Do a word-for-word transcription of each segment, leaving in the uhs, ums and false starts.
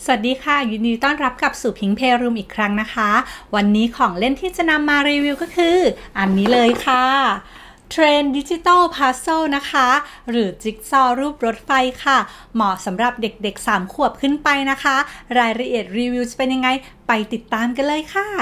สวัสดีค่ะยินดีต้อนรับกลับสู่พิงเพย์รูมอีกครั้งนะคะวันนี้ของเล่นที่จะนำมารีวิวก็คืออันนี้เลยค่ะเทรนดิจิตอลพัซเซิลนะคะหรือจิ๊กซอว์รูปรถไฟค่ะเหมาะสำหรับเด็กๆสามขวบขึ้นไปนะคะรายละเอียดรีวิวจะเป็นยังไงไปติดตามกันเลยค่ะ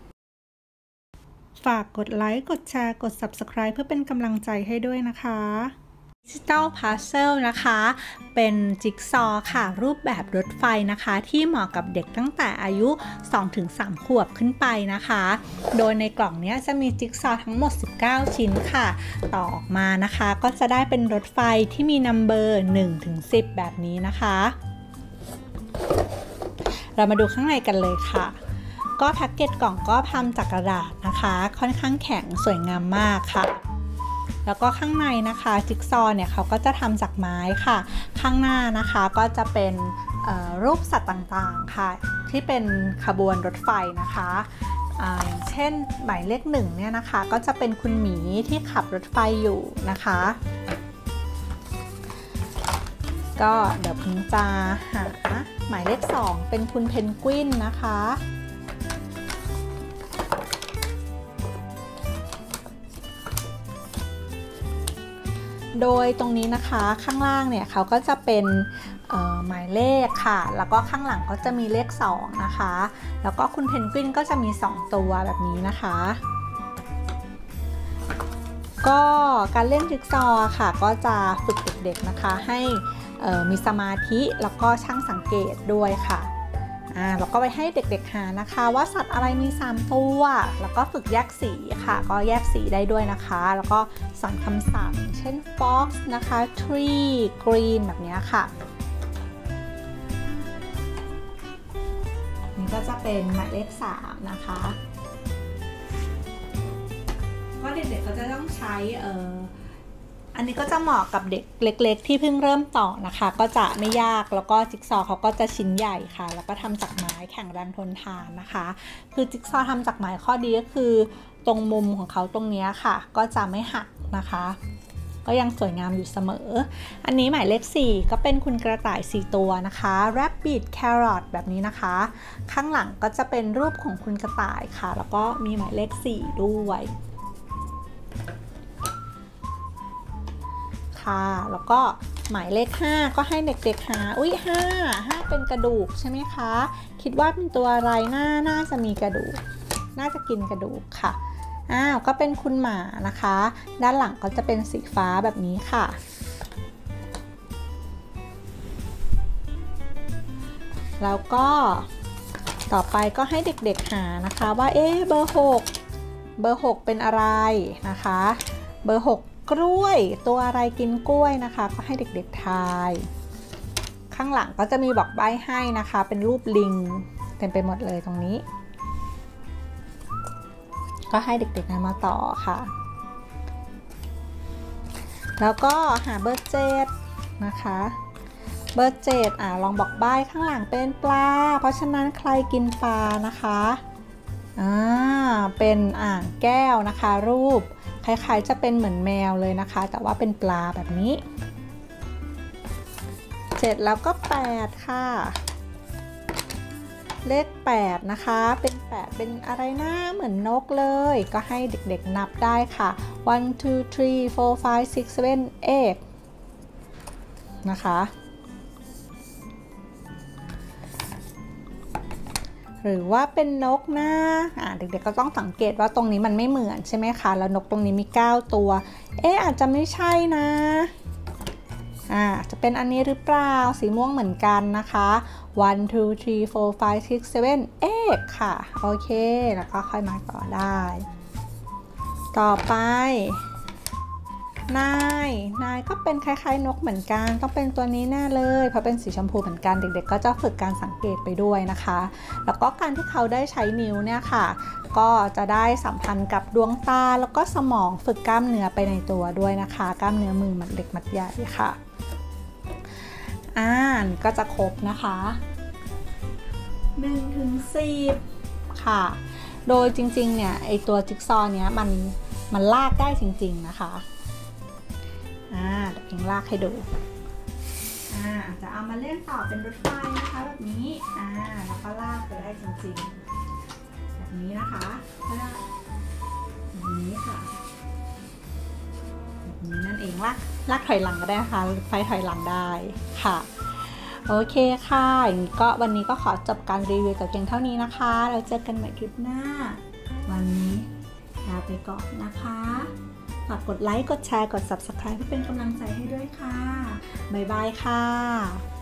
ฝากกดไลค์กดแชร์กด ซับสไครบ์ เพื่อเป็นกำลังใจให้ด้วยนะคะดิจิตอลพัซเซิลนะคะเป็นจิ๊กซอว์ค่ะรูปแบบรถไฟนะคะที่เหมาะกับเด็กตั้งแต่อายุ สองถึงสาม ขวบขึ้นไปนะคะโดยในกล่องนี้จะมีจิ๊กซอว์ทั้งหมดสิบเก้าชิ้นค่ะต่อออกมานะคะก็จะได้เป็นรถไฟที่มีนัมเบอร์หนึ่งถึงสิบแบบนี้นะคะเรามาดูข้างในกันเลยค่ะก็แพ็กเกจกล่องก็ทำจากกระดาษนะคะค่อนข้างแข็งสวยงามมากค่ะแล้วก็ข้างในนะคะจิ๊กซอว์เนี่ยเขาก็จะทำจากไม้ค่ะข้างหน้านะคะก็จะเป็นรูปสัตว์ต่างๆค่ะที่เป็นขบวนรถไฟนะคะอย่างเช่นหมายเลขหนึ่งเนี่ยนะคะก็จะเป็นคุณหมีที่ขับรถไฟอยู่นะคะก็เดี๋ยวพิงจะหาหมายเลขสองเป็นคุณเพนกวินนะคะโดยตรงนี้นะคะข้างล่างเนี่ยเขาก็จะเป็นหมายเลขค่ะแล้วก็ข้างหลังก็จะมีเลขสองนะคะแล้วก็คุณเพนกวินก็จะมีสองตัวแบบนี้นะคะก็การเล่นจิ๊กซอว์ค่ะก็จะฝึกเด็กๆนะคะให้มีสมาธิแล้วก็ช่างสังเกตด้วยค่ะอ่าแล้วก็ไปให้เด็กๆหานะคะว่าสัตว์อะไรมีสามตัวแล้วก็ฝึกแยกสีค่ะก็แยกสีได้ด้วยนะคะแล้วก็สอนคำศัพท์เช่น fox นะคะ tree green แบบนี้ค่ะนี่ก็จะเป็นหมายเลขสามนะคะก็เด็กๆก็จะต้องใช้เอ่ออันนี้ก็จะเหมาะกับเด็กเล็กๆที่เพิ่งเริ่มต่อนะคะก็จะไม่ยากแล้วก็จิ๊กซอว์เขาก็จะชิ้นใหญ่ค่ะแล้วก็ทำจากไม้แข็งแรงทนทานนะคะคือจิ๊กซอว์ทำจากไม้ข้อดีก็คือตรงมุมของเขาตรงนี้ค่ะก็จะไม่หักนะคะก็ยังสวยงามอยู่เสมออันนี้หมายเลขสี่ก็เป็นคุณกระต่ายสี่ตัวนะคะ rabbit carrot แบบนี้นะคะข้างหลังก็จะเป็นรูปของคุณกระต่ายค่ะแล้วก็มีหมายเลขสี่ด้วยค่ะแล้วก็หมายเลขห้าก็ให้เด็กๆหาอุ้ยห้า ห้าเป็นกระดูกใช่ไหมคะคิดว่าเป็นตัวอะไรน่าน่าจะมีกระดูกน่าจะกินกระดูกค่ะอ้าวก็เป็นคุณหมานะคะด้านหลังก็จะเป็นสีฟ้าแบบนี้ค่ะแล้วก็ต่อไปก็ให้เด็กๆหานะคะว่าเอ๊ะเบอร์หกเบอร์หกเป็นอะไรนะคะเบอร์หกกล้วยตัวอะไรกินกล้วยนะคะก็ให้เด็กๆทายข้างหลังก็จะมีบอกใบ้ให้นะคะเป็นรูปลิงเต็มไปหมดเลยตรงนี้ก็ให้เด็กๆนำมาต่อค่ะแล้วก็หาเบอร์เจ็ดนะคะเบอร์เจ็ดอ่ะลองบอกใบ้ข้างหลังเป็นปลาเพราะฉะนั้นใครกินปลานะคะอ่าเป็นอ่างแก้วนะคะรูปคล้ายๆจะเป็นเหมือนแมวเลยนะคะแต่ว่าเป็นปลาแบบนี้เจ็ดแล้วก็แปดค่ะเลขแปดนะคะเป็นแปดเป็นอะไรนะเหมือนนกเลยก็ให้เด็กๆนับได้ค่ะ one two three four five six seven eight นะคะหรือว่าเป็นนกนะอ่าเด็กๆก็ต้องสังเกตว่าตรงนี้มันไม่เหมือนใช่ไหมคะแล้วนกตรงนี้มีเก้าตัวเอ๊ะอาจจะไม่ใช่นะอ่าจะเป็นอันนี้หรือเปล่าสีม่วงเหมือนกันนะคะ one two three four five six seven eight ค่ะโอเคแล้วก็ค่อยมาต่อได้ต่อไปนายนายก็เป็นคล้ายๆนกเหมือนกันต้องเป็นตัวนี้แน่เลยเพราะเป็นสีชมพูเหมือนกันเด็กๆก็จะฝึกการสังเกตไปด้วยนะคะแล้วก็การที่เขาได้ใช้นิ้วเนี่ยค่ะก็จะได้สัมพันธ์กับดวงตาแล้วก็สมองฝึกกล้ามเนื้อไปในตัวด้วยนะคะกล้ามเนื้อมือมัดเล็กมัดใหญ่ค่ะอ่านก็จะครบนะคะหนึ่งถึงสิบค่ะโดยจริงๆเนี่ยไอตัวจิ๊กซอว์เนี้ยมันมันลากได้จริงๆนะคะอ่าเดี๋ยวพิงลากให้ดู ออ่าจะเอามาเล่นต่อเป็นรถไฟนะคะแบบนี้อ่าแล้วก็ลากไปได้จริงๆแบบนี้นะคะก็ได้แบบนี้ค่ะแบบนี้นั่นเองลากลากถอยหลังก็ได้นะคะรถไฟถอยหลังได้ค่ะโอเคค่ะอย่างนี้ก็วันนี้ก็ขอจบการรีวิวแต่เพียงเท่านี้นะคะเราเจอกันใหม่คลิปหน้าวันนี้ลาไปก่อนนะคะฝากกดไลค์กดแชร์กด ซับสไครบ์ เพื่อเป็นกำลังใจให้ด้วยค่ะบ๊ายบายค่ะ